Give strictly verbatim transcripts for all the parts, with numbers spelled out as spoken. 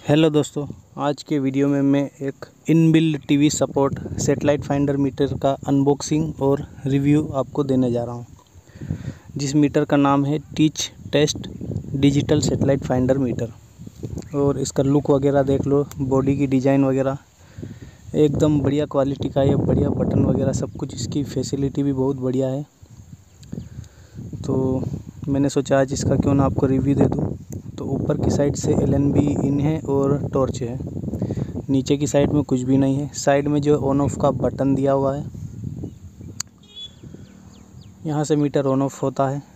Hello दोस्तों, आज के वीडियो में मैं एक inbuilt TV support satellite finder meter का अनबॉक्सिंग और रिव्यू आपको देने जा रहा हूं, जिस मीटर का नाम है teach test digital satellite finder meter. और इसका लुक वगैरह देख लो, बॉडी की डिज़ाइन वगैरह एकदम बढ़िया क्वालिटी का है, बढ़िया बटन वगैरह सब कुछ, इसकी फैसिलिटी भी बहुत बढ़िया है। तो मैंने सोचा आज इसका क्यों ना आपको रिव्यू दे दूं। तो ऊपर की साइड से एल एन बी इन है और टॉर्च है, नीचे की साइड में कुछ भी नहीं है। साइड में जो ऑन ऑफ का बटन दिया हुआ है, यहाँ से मीटर ऑन ऑफ होता है।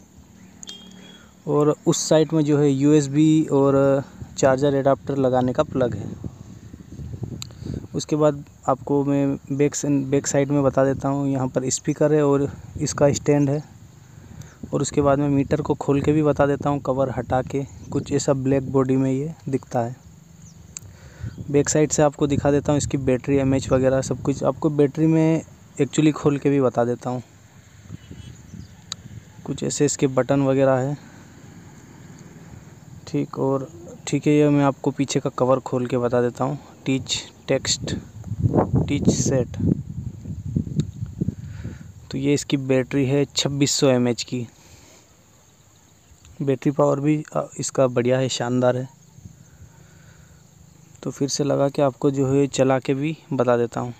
और उस साइड में जो है यू एस बी और चार्जर एडाप्टर लगाने का प्लग है। उसके बाद आपको मैं बैक बैक साइड में बता देता हूँ, यहाँ पर स्पीकर है और इसका स्टैंड है। और उसके बाद में मीटर को खोल के भी बता देता हूँ, कवर हटा के कुछ ऐसा ब्लैक बॉडी में ये दिखता है। बैक साइड से आपको दिखा देता हूँ इसकी बैटरी एम एच वगैरह सब कुछ। आपको बैटरी में एक्चुअली खोल के भी बता देता हूँ, कुछ ऐसे इसके बटन वगैरह है, ठीक। और ठीक है, ये मैं आपको पीछे का कवर खोल के बता देता हूँ। टीच टेक्स्ट टीच सेट, तो ये इसकी बैटरी है छब्बीस सौ एम एच की। बैटरी पावर भी इसका बढ़िया है, शानदार है। तो फिर से लगा के आपको जो है चला के भी बता देता हूँ।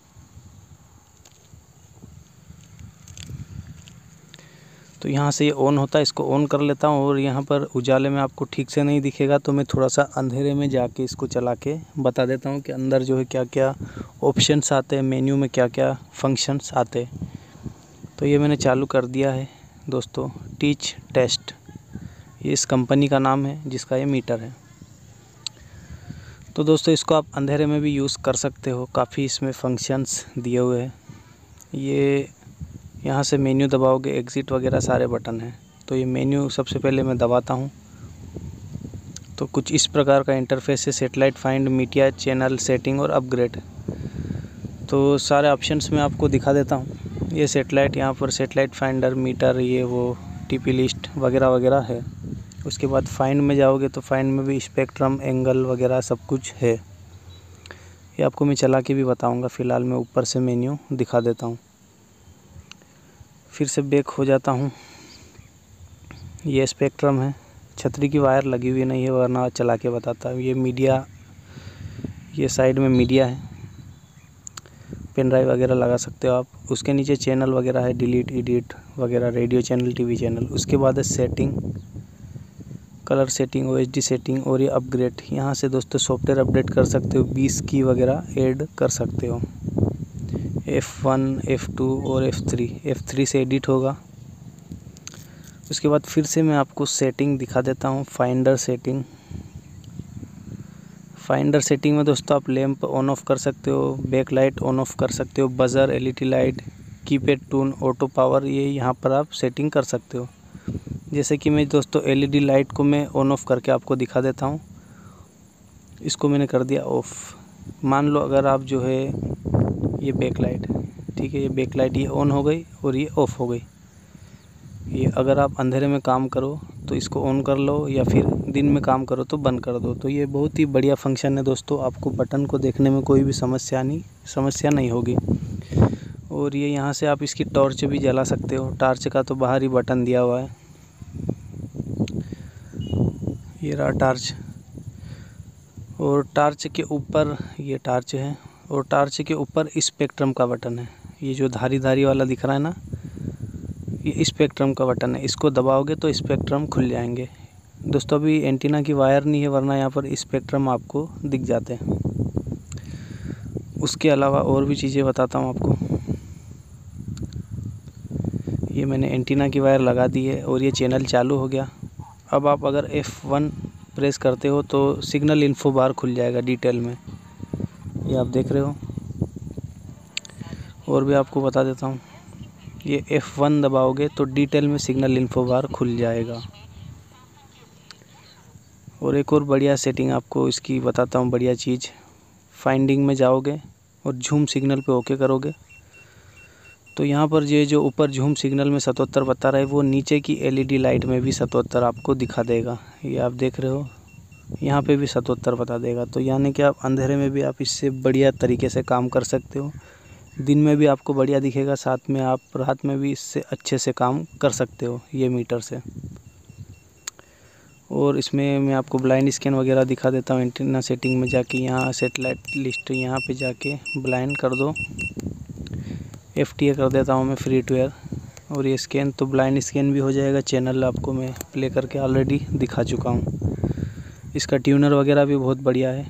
तो यहाँ से ये ऑन होता है, इसको ऑन कर लेता हूँ। और यहाँ पर उजाले में आपको ठीक से नहीं दिखेगा, तो मैं थोड़ा सा अंधेरे में जाके इसको चला के बता देता हूँ कि अंदर जो है क्या क्या ऑप्शंस आते हैं, मेन्यू में क्या क्या फंक्शंस आते हैं। तो ये मैंने चालू कर दिया है दोस्तों, टीच टेस्ट, ये इस कंपनी का नाम है जिसका ये मीटर है। तो दोस्तों इसको आप अंधेरे में भी यूज़ कर सकते हो, काफ़ी इसमें फंक्शंस दिए हुए हैं। ये यहाँ से मेन्यू दबाओगे, एग्ज़िट वगैरह सारे बटन हैं। तो ये मेन्यू सबसे पहले मैं दबाता हूँ, तो कुछ इस प्रकार का इंटरफेस है। Satellite find, media, channel setting और अपग्रेड, तो सारे ऑप्शंस मैं आपको दिखा देता हूँ। ये सेटेलाइट, यहाँ पर सेटेलाइट फाइंडर, मीटर, ये वो टीपी लिस्ट वगैरह वगैरह है। उसके बाद फाइंड में जाओगे तो फाइंड में भी स्पेक्ट्रम, एंगल वगैरह सब कुछ है। ये आपको मैं चला के भी बताऊंगा। फ़िलहाल मैं ऊपर से मेन्यू दिखा देता हूँ। फिर से बैक हो जाता हूँ। ये स्पेक्ट्रम है, छतरी की वायर लगी हुई नहीं है, वरना चला के बताता हूँ। ये मीडिया, ये साइड में मीडिया है, पेन ड्राइव वगैरह लगा सकते हो आप। उसके नीचे चैनल वगैरह है, डिलीट, एडिट वगैरह, रेडियो चैनल, टीवी चैनल। उसके बाद है setting, colour setting, O H D setting और ये अपग्रेड। यहाँ से दोस्तों सॉफ्टवेयर अपडेट कर सकते हो, बीस की वगैरह ऐड कर सकते हो। एफ़ वन, एफ़ टू और एफ़ थ्री, एफ़ थ्री से एडिट होगा। उसके बाद फिर से मैं आपको सेटिंग दिखा देता हूँ, फाइंडर सेटिंग। फाइंडर सेटिंग में दोस्तों आप लैंप ऑन ऑफ कर सकते हो, बैक लाइट ऑन ऑफ कर सकते हो, buzzer, L E D light, keypad tone, auto power, ये यहाँ पर आप सेटिंग कर सकते हो। जैसे कि मैं दोस्तों एल ई डी लाइट को मैं ऑन ऑफ करके आपको दिखा देता हूँ। इसको मैंने कर दिया ऑफ़। मान लो अगर आप जो है ये बैक लाइट, ठीक है, ये बैक लाइट ये ऑन हो गई और ये ऑफ़ हो गई। ये अगर आप अंधेरे में काम करो तो इसको ऑन कर लो, या फिर दिन में काम करो तो बंद कर दो। तो ये बहुत ही बढ़िया फंक्शन है दोस्तों, आपको बटन को देखने में कोई भी समस्या नहीं समस्या नहीं होगी। और ये यहाँ से आप इसकी टॉर्च भी जला सकते हो। टॉर्च का तो बाहर ही बटन दिया हुआ है, ये रहा टॉर्च। और टॉर्च के ऊपर ये टॉर्च है, और टॉर्च के ऊपर स्पेक्ट्रम का बटन है। ये जो धारी धारी वाला दिख रहा है ना, ये स्पेक्ट्रम का बटन है। इसको दबाओगे तो स्पेक्ट्रम खुल जाएंगे। दोस्तों अभी एंटीना की वायर नहीं है, वरना यहाँ पर स्पेक्ट्रम आपको दिख जाते हैं। उसके अलावा और भी चीज़ें बताता हूँ आपको। ये मैंने एंटीना की वायर लगा दी है और ये चैनल चालू हो गया। अब आप अगर एफ़ वन प्रेस करते हो तो सिग्नल इन्फो बार खुल जाएगा डिटेल में, ये आप देख रहे हो। और भी आपको बता देता हूँ, ये एफ़ वन दबाओगे तो डिटेल में सिग्नल इन्फो बार खुल जाएगा। और एक और बढ़िया सेटिंग आपको इसकी बताता हूँ, बढ़िया चीज़। फाइंडिंग में जाओगे और झूम सिग्नल पे ओके करोगे तो यहाँ पर ये जो ऊपर झूम सिग्नल में सतहत्तर बता रहा है, वो नीचे की एल ई डी लाइट में भी सतहत्तर आपको दिखा देगा। ये आप देख रहे हो, यहाँ पे भी सतहत्तर बता देगा। तो यानी कि आप अंधेरे में भी आप इससे बढ़िया तरीके से काम कर सकते हो। दिन में भी आपको बढ़िया दिखेगा, साथ में आप रात में भी इससे अच्छे से काम कर सकते हो ये मीटर से। और इसमें मैं आपको ब्लाइंड स्कैन वगैरह दिखा देता हूँ। एंटीना सेटिंग में जाके यहाँ सेटेलाइट लिस्ट यहाँ पे जाके ब्लाइंड कर दो, एफ टी ए कर देता हूँ मैं फ्री टू एयर, और ये स्कैन तो ब्लाइंड स्कैन भी हो जाएगा। चैनल आपको मैं प्ले करके ऑलरेडी दिखा चुका हूँ। इसका ट्यूनर वगैरह भी बहुत बढ़िया है।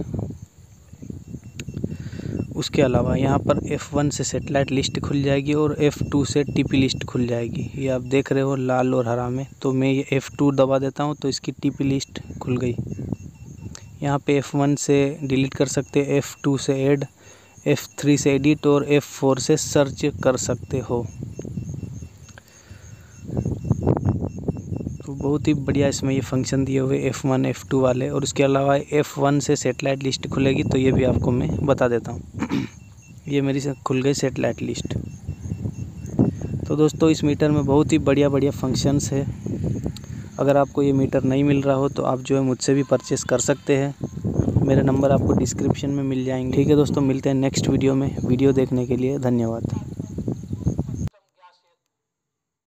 उसके अलावा यहाँ पर एफ वन से सेटेलाइट लिस्ट खुल जाएगी और एफ टू से टीपी लिस्ट खुल जाएगी। ये आप देख रहे हो लाल और हरा में। तो मैं ये एफ टू दबा देता हूँ तो इसकी टीपी लिस्ट खुल गई। यहाँ पे एफ वन से डिलीट कर सकते हैं, एफ टू से ऐड, एफ थ्री से एडिट और एफ फोर से सर्च कर सकते हो। तो बहुत ही बढ़िया इसमें ये फंक्शन दिए हुए एफ वन एफ टू वाले। और इसके अलावा एफ वन से सेटेलाइट लिस्ट खुलेगी तो ये भी आपको मैं बता देता हूँ। ये मेरी से खुल गई सेटेलाइट लिस्ट। तो दोस्तों इस मीटर में बहुत ही बढ़िया बढ़िया फंक्शंस है। अगर आपको ये मीटर नहीं मिल रहा हो तो आप जो है मुझसे भी परचेस कर सकते हैं। मेरे नंबर आपको डिस्क्रिप्शन में मिल जाएंगे। ठीक है दोस्तों, मिलते हैं नेक्स्ट वीडियो में। वीडियो देखने के लिए धन्यवाद।